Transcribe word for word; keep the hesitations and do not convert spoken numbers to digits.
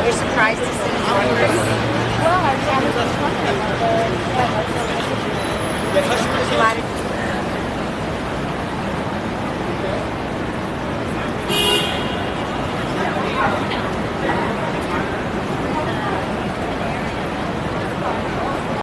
were surprised to see you in person. Well, I was talking about the, yeah, that's what I was A lot of